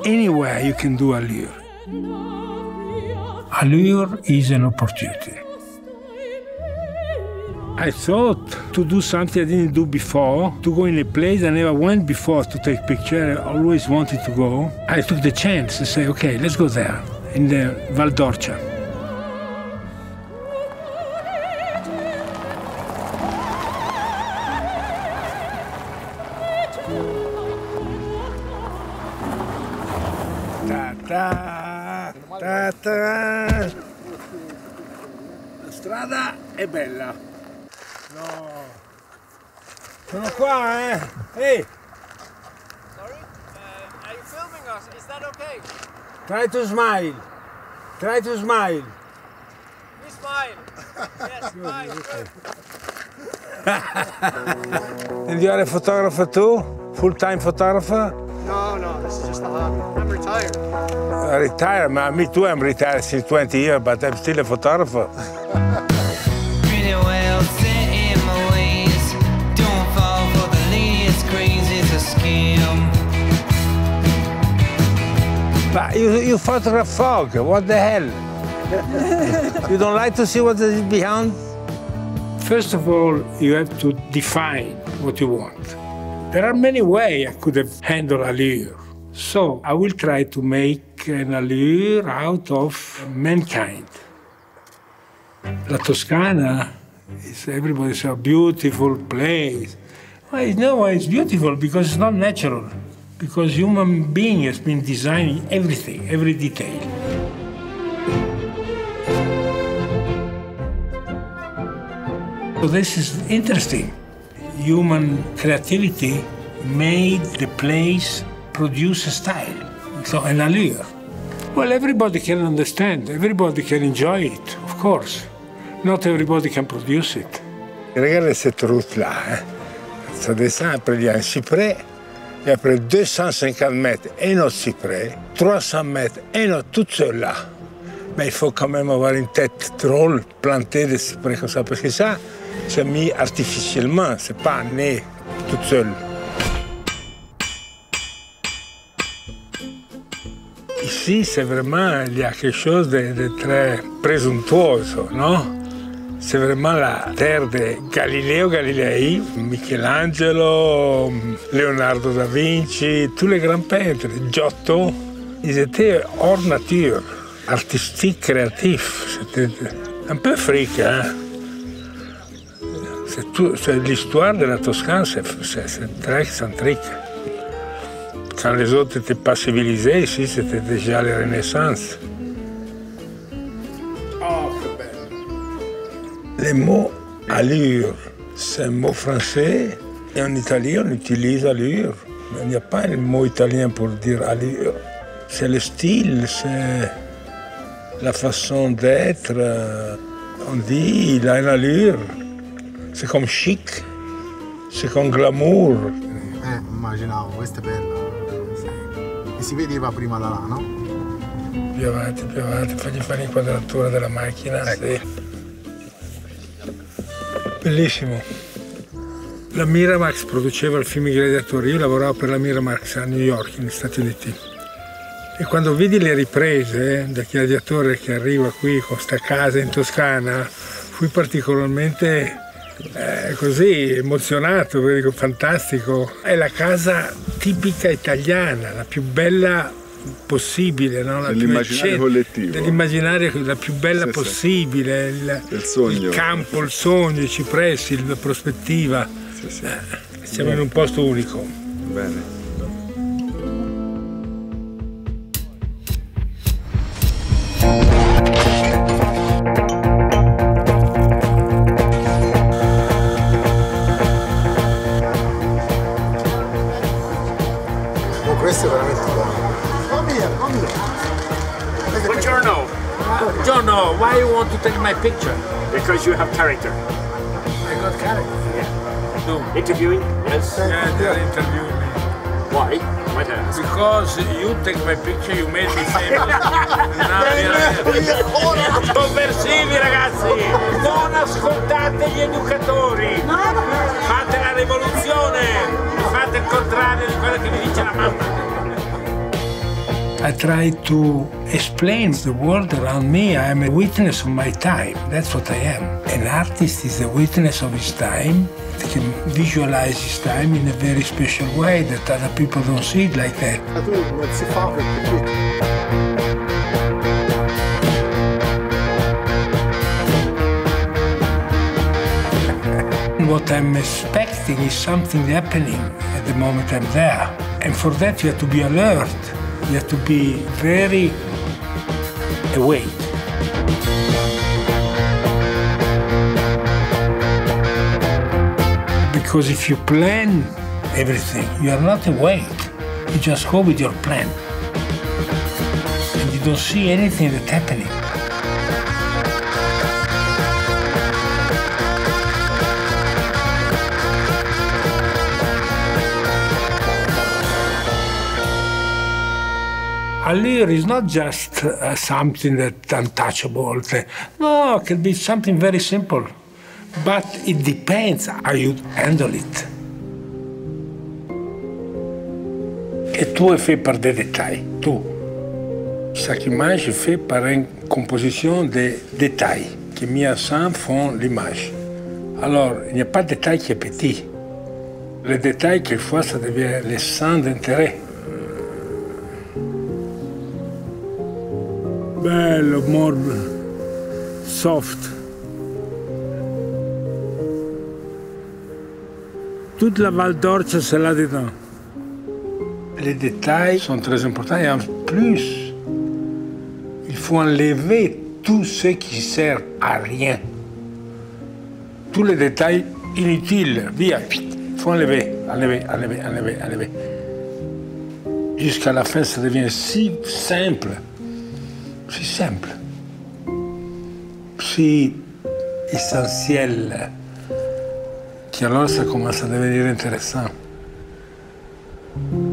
anywhere you can do allure. Allure is an opportunity. I thought to do something I didn't do before, to go in a place I never went before to take picture. I always wanted to go. I took the chance to say, okay, let's go there, in the Val d'Orcia. La strada è bella. No. Sono qua, eh? Hey! Sorry? Are you filming us? Is that okay? Try to smile. Try to smile. We smile. Yes, smile. Good. And you are a photographer too? Full-time photographer? No, this is just a hobby. I'm retired. Retired? Me too, I'm retired since 20 years, but I'm still a photographer. Pretty well set in my ways. Don't fall for the latest craze, it's a scam. But you photograph fog, what the hell? You don't like to see what is behind? First of all, you have to define what you want. There are many ways I could have handled allure. So I will try to make an allure out of mankind. La Toscana is, everybody says, a beautiful place. Well, no, it's beautiful because it's not natural. Because human being has been designing everything, every detail. So this is interesting. Human creativity made the place produce a style, so an allure. Well, everybody can understand, everybody can enjoy it, of course. Not everybody can produce it. Regardez cette route-là, hein. Ça descend après il y a un cyprès, et après 250 mètres, un autre cyprès, 300 mètres, un autre, tout seul là. Mais il faut quand même avoir une tête drôle, plantée de cyprès comme ça, parce que ça, c'est mis artificiellement, c'est pas né tout seul. Ici, c'est vraiment, il y a quelque chose de très présomptueux, non? C'est vraiment la terre de Galileo Galilei, Michelangelo, Leonardo da Vinci, tous les grands peintres, Giotto. Ils étaient hors nature, artistiques, créatifs. C'était un peu fric, hein? C'est l'histoire de la Toscane, c'est très excentrique. Quand les autres n'étaient pas civilisés, ici, c'était déjà la Renaissance. Oh, que belle! Le mot allure, c'est un mot français, et en italien, on utilise allure. Mais il n'y a pas un mot italien pour dire allure. C'est le style, c'est la façon d'être. On dit, il a une allure. C'est comme chic, c'est comme glamour. Immaginavo, questo è bello. E si vedeva prima da là, no? Più avanti, fagli fare l'inquadratura della macchina. Ecco. Sì. Bellissimo. La Miramax produceva il film I Gladiatori, io lavoravo per la Miramax a New York, negli Stati Uniti. E quando vidi le riprese del Gladiatore che arriva qui con sta casa in Toscana, fui particolarmente così emozionato, perché dico fantastico. È la casa tipica italiana, la più bella possibile, no? Dell'immaginario collettivo. Dell'immaginario la più bella possibile, il campo, il sogno, i cipressi, la prospettiva. Sì. Siamo in un posto unico. Bene. Questo è veramente buono. Come here. Buongiorno. Buongiorno, why you want to take my picture? Because you have character. I got character. Yeah. No. Interviewing? Yes. Yeah, they're interviewing me. Why? Why did I ask? Because you take my picture, you made me famous. Sovversivi, ragazzi! Non ascoltate gli educatori! Fate la rivoluzione! Fate il contrario di quello che vi dice la mamma! I try to explain the world around me. I am a witness of my time. That's what I am. An artist is a witness of his time. He can visualize his time in a very special way that other people don't see it like that. Tu non si fa perché tu... What I'm expecting is something happening at the moment I'm there. And for that you have to be alert. You have to be very awake. Because if you plan everything, you are not awake. You just go with your plan. And you don't see anything that's happening. Allure is not just something that's untouchable. No, it can be something very simple. But it depends how you handle it. Et tout est fait par des détails, tout. Chaque image est faite par une composition de détails qui, mis ensemble, font l'image. Alors, il n'y a pas de détail qui est petit. Le détail, quelquefois, ça devient le centre d'intérêt. Bello, morbido, soft. Toute la Val d'Orcia, c'est là-dedans. Les détails sont très importants et en plus, il faut enlever tout ce qui sert à rien. Tous les détails inutiles, via. Il faut enlever. Jusqu'à la fin, ça devient si simple. Si essentiel, qu'alors ça commence à devenir intéressant.